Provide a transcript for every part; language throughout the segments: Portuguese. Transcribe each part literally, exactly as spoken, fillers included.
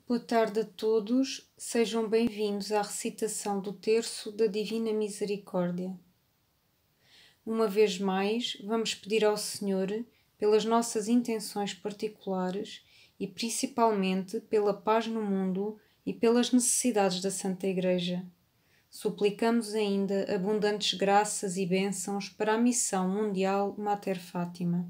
Boa tarde a todos, sejam bem-vindos à recitação do terço da Divina Misericórdia. Uma vez mais, vamos pedir ao Senhor pelas nossas intenções particulares e principalmente pela paz no mundo e pelas necessidades da Santa Igreja. Suplicamos ainda abundantes graças e bênçãos para a missão mundial Mater Fátima.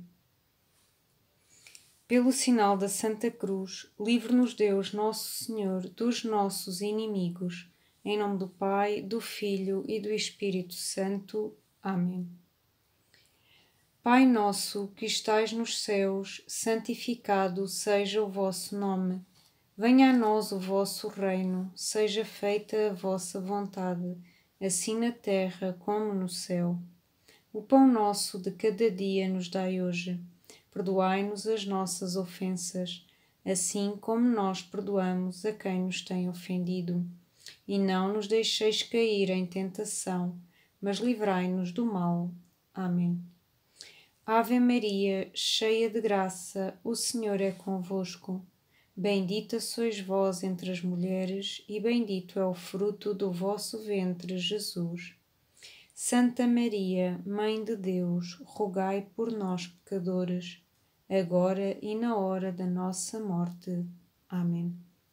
Pelo sinal da Santa Cruz, livre-nos Deus Nosso Senhor dos nossos inimigos. Em nome do Pai, do Filho e do Espírito Santo. Amém. Pai nosso que estais nos céus, santificado seja o vosso nome. Venha a nós o vosso reino, seja feita a vossa vontade, assim na terra como no céu. O pão nosso de cada dia nos dai hoje. Perdoai-nos as nossas ofensas, assim como nós perdoamos a quem nos tem ofendido. E não nos deixeis cair em tentação, mas livrai-nos do mal. Amém. Ave Maria, cheia de graça, o Senhor é convosco. Bendita sois vós entre as mulheres, e bendito é o fruto do vosso ventre, Jesus. Santa Maria, Mãe de Deus, rogai por nós, pecadores, agora e na hora da nossa morte. Amém.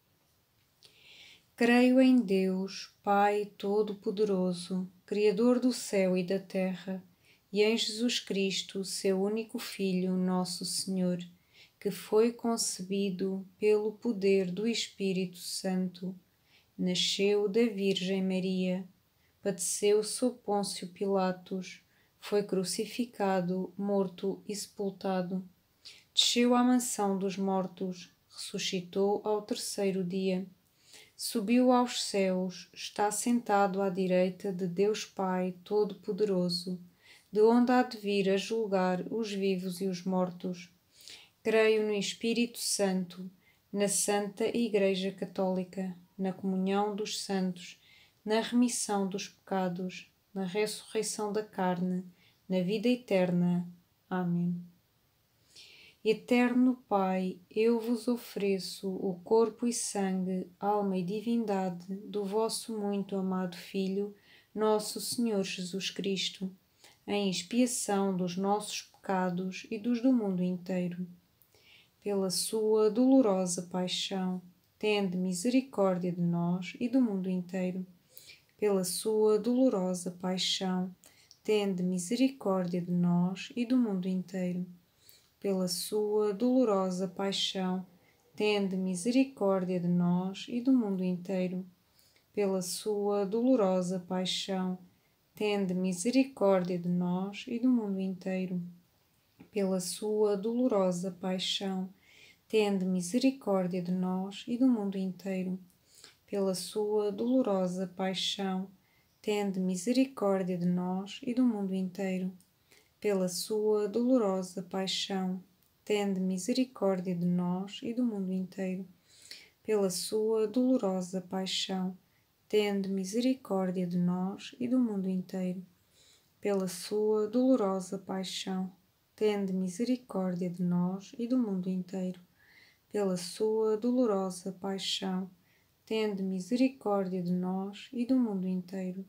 Creio em Deus, Pai Todo-Poderoso, Criador do céu e da terra, e em Jesus Cristo, seu único Filho, nosso Senhor, que foi concebido pelo poder do Espírito Santo, nasceu da Virgem Maria, padeceu sob Pôncio Pilatos, foi crucificado, morto e sepultado, desceu à mansão dos mortos, ressuscitou ao terceiro dia, subiu aos céus, está sentado à direita de Deus Pai Todo-Poderoso, de onde há de vir a julgar os vivos e os mortos. Creio no Espírito Santo, na Santa Igreja Católica, na comunhão dos santos, na remissão dos pecados, na ressurreição da carne, na vida eterna. Amém. Eterno Pai, eu vos ofereço o corpo e sangue, alma e divindade do vosso muito amado Filho, nosso Senhor Jesus Cristo, em expiação dos nossos pecados e dos do mundo inteiro. Pela sua dolorosa paixão, tende misericórdia de nós e do mundo inteiro. Pela sua dolorosa paixão, tende misericórdia de nós e do mundo inteiro. Pela sua dolorosa paixão, tende misericórdia de nós e do mundo inteiro. Pela sua dolorosa paixão, tende misericórdia de nós e do mundo inteiro. Pela sua dolorosa paixão, tende misericórdia de nós e do mundo inteiro. Pela sua dolorosa paixão, tende misericórdia de nós e do mundo inteiro. Pela sua dolorosa paixão, tende misericórdia de nós e do mundo inteiro. Pela sua dolorosa paixão, tende misericórdia de nós e do mundo inteiro. Pela sua dolorosa paixão, tende misericórdia de nós e do mundo inteiro. Pela sua dolorosa paixão, tende misericórdia de nós e do mundo inteiro.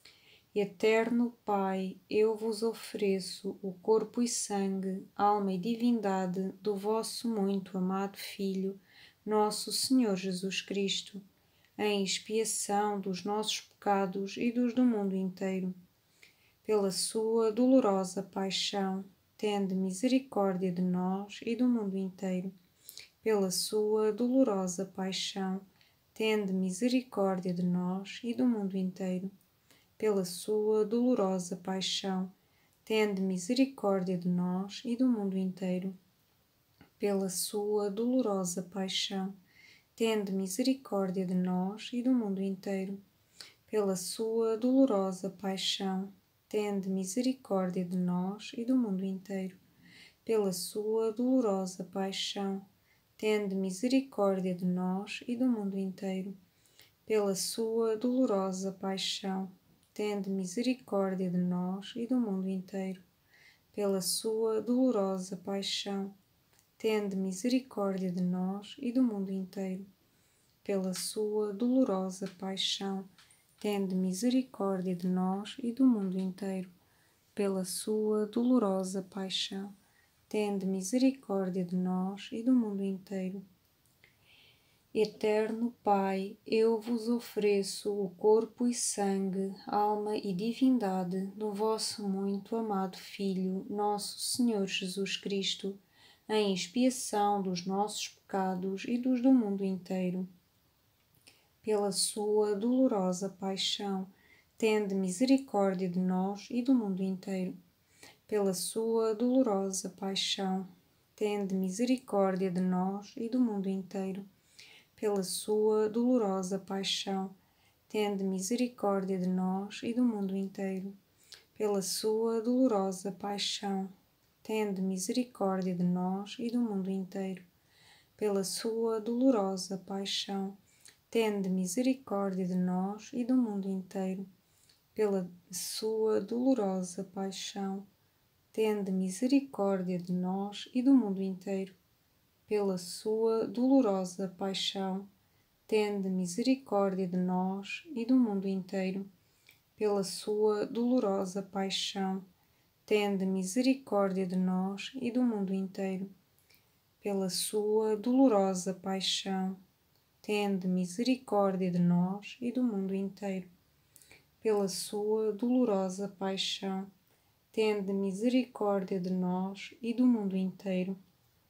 Eterno Pai, eu vos ofereço o corpo e sangue, alma e divindade do vosso muito amado Filho, nosso Senhor Jesus Cristo, em expiação dos nossos pecados e dos do mundo inteiro. Pela sua dolorosa paixão, tende misericórdia de nós e do mundo inteiro. Pela sua dolorosa paixão, tende misericórdia de nós e do mundo inteiro. Pela sua dolorosa paixão, tende misericórdia de nós e do mundo inteiro. Pela sua dolorosa paixão, tende misericórdia de nós e do mundo inteiro. Pela sua dolorosa paixão, tende misericórdia de nós e do mundo inteiro. Pela sua dolorosa paixão, tende misericórdia de nós e do mundo inteiro. Pela sua dolorosa paixão, tende misericórdia de nós e do mundo inteiro. Pela sua dolorosa paixão, tende misericórdia de nós e do mundo inteiro. pela sua dolorosa paixão, tende misericórdia de nós e do mundo inteiro. Pela sua dolorosa paixão, tende misericórdia de nós e do mundo inteiro. Eterno Pai, eu vos ofereço o corpo e sangue, alma e divindade do vosso muito amado Filho, nosso Senhor Jesus Cristo, em expiação dos nossos pecados e dos do mundo inteiro. Pela sua dolorosa paixão, tende misericórdia de nós e do mundo inteiro. Pela sua dolorosa paixão, tende misericórdia de nós e do mundo inteiro. Pela sua dolorosa paixão, tende misericórdia de nós e do mundo inteiro. Pela sua dolorosa paixão, tende misericórdia de nós e do mundo inteiro. Pela sua dolorosa paixão, tende misericórdia de nós e do mundo inteiro. Pela sua dolorosa paixão, tende misericórdia de nós e do mundo inteiro. Pela sua dolorosa paixão, tende misericórdia de nós e do mundo inteiro. Pela sua dolorosa paixão, tende misericórdia de nós e do mundo inteiro. Pela sua dolorosa paixão, tende misericórdia de nós e do mundo inteiro. Pela sua dolorosa paixão, tende misericórdia de nós e do mundo inteiro.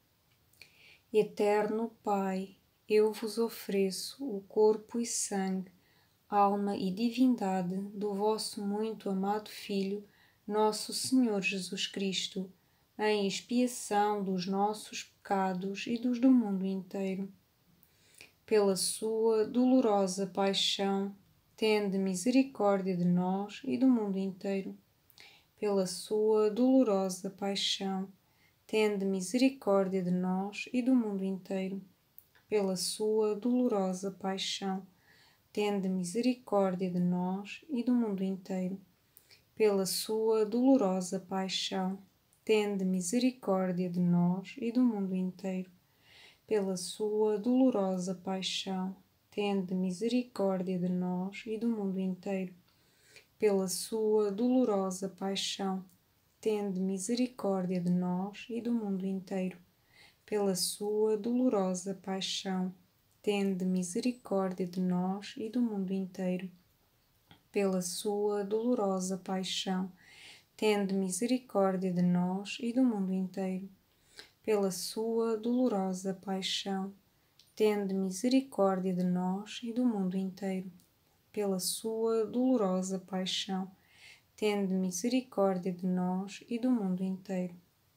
Eterno Pai, eu vos ofereço o corpo e sangue, alma e divindade do vosso muito amado Filho, nosso Senhor Jesus Cristo, em expiação dos nossos pecados e dos do mundo inteiro. Pela sua dolorosa paixão, tende misericórdia de nós e do mundo inteiro. Pela sua dolorosa paixão, tende misericórdia de nós e do mundo inteiro. Pela sua dolorosa paixão, tende misericórdia de nós e do mundo inteiro. Pela sua dolorosa paixão, tende misericórdia de nós e do mundo inteiro. Pela sua dolorosa paixão, tende misericórdia de nós e do mundo inteiro. Pela sua dolorosa paixão, tende misericórdia de nós e do mundo inteiro. Pela sua dolorosa paixão, tende misericórdia de nós e do mundo inteiro. Pela sua dolorosa paixão, tende misericórdia de nós e do mundo inteiro. Pela sua dolorosa paixão, tende misericórdia de nós e do mundo inteiro. Pela sua dolorosa paixão, tende misericórdia de nós e do mundo inteiro.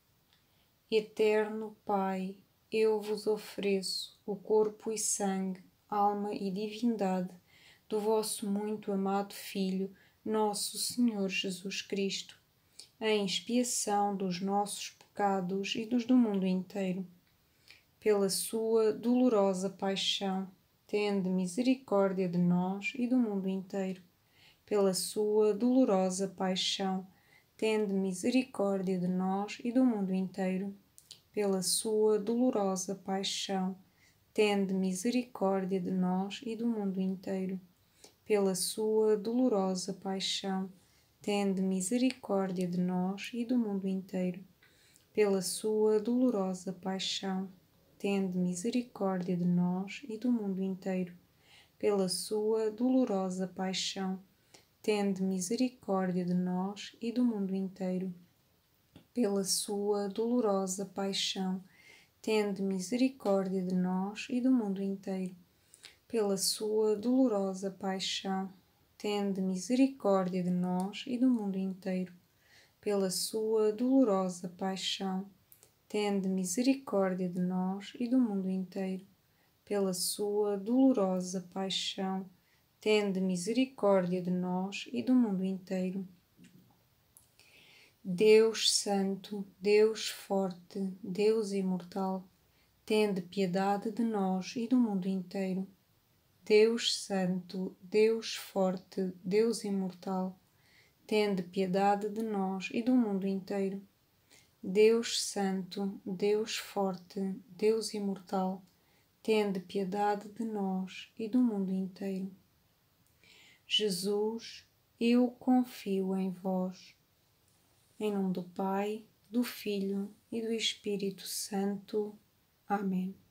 Eterno Pai, eu vos ofereço o corpo e sangue, alma e divindade do vosso muito amado Filho, nosso Senhor Jesus Cristo, em expiação dos nossos pecados e dos do mundo inteiro. Pela sua dolorosa paixão, tende misericórdia de nós e do mundo inteiro. Pela sua dolorosa paixão, tende misericórdia de nós e do mundo inteiro. Pela sua dolorosa paixão, tende misericórdia de nós e do mundo inteiro. Pela sua dolorosa paixão, tende misericórdia de nós e do mundo inteiro. Pela sua dolorosa paixão, tende misericórdia de nós e do mundo inteiro. Pela sua dolorosa paixão, tende misericórdia de nós e do mundo inteiro. Pela sua dolorosa paixão, tende misericórdia de nós e do mundo inteiro. Pela sua dolorosa paixão, tende misericórdia de nós e do mundo inteiro. Pela sua dolorosa paixão, tende misericórdia de nós e do mundo inteiro. Pela sua dolorosa paixão, tende misericórdia de nós e do mundo inteiro. Deus Santo, Deus Forte, Deus Imortal, tende piedade de nós e do mundo inteiro. Deus Santo, Deus Forte, Deus Imortal, tende piedade de nós e do mundo inteiro. Deus Santo, Deus Forte, Deus Imortal, tende piedade de nós e do mundo inteiro. Jesus, eu confio em vós. Em nome do Pai, do Filho e do Espírito Santo. Amém.